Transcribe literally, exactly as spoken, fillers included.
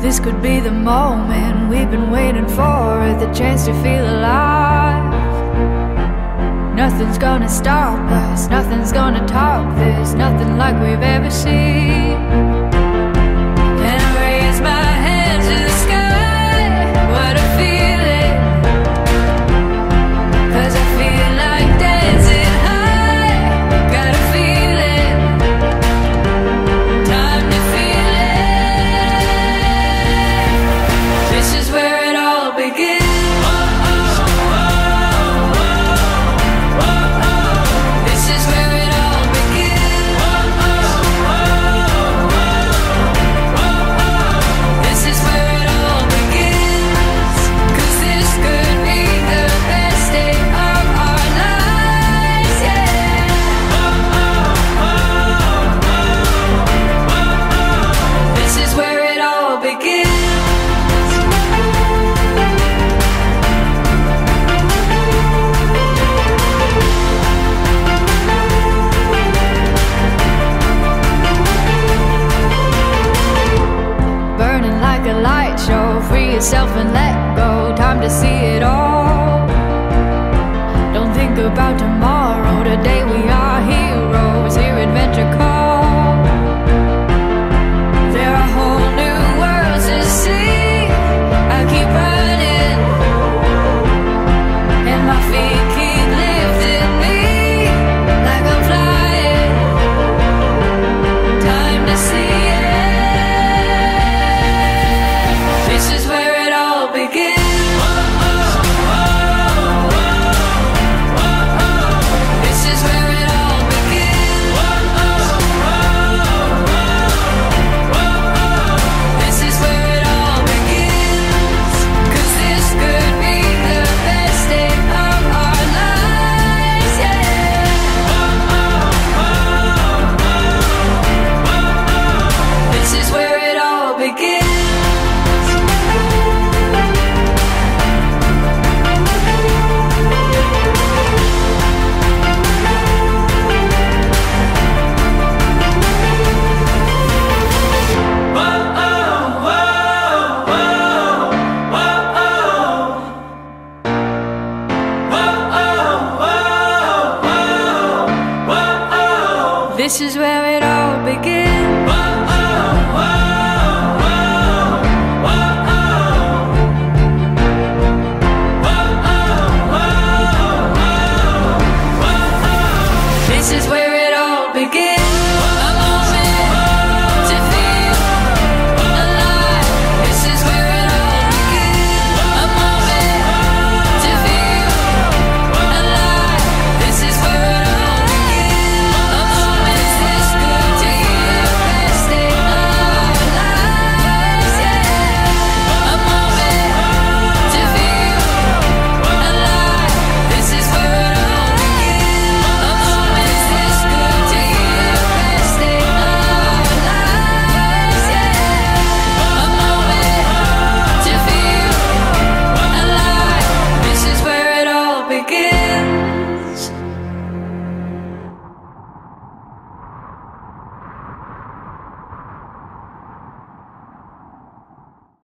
This could be the moment we've been waiting for, the chance to feel alive. Nothing's gonna stop us, nothing's gonna top this, nothing like we've ever seen. And I raise my hands to the sky, what a feeling, 'cause I feel like dancing high, got a feeling, time to feel it. This is where it all begins. A light show, free yourself and let go, time to see it all. Don't think about tomorrow, today we are heroes, hear adventure call. There are whole new worlds to see, I keep running, and my feet keep lifting me, like I'm flying, time to see it. This is where it all begins. This is where it all begins. This is where it all begins. 'Cause this could be the best day of our lives, yeah. This is where it all begins. This is where it all begins.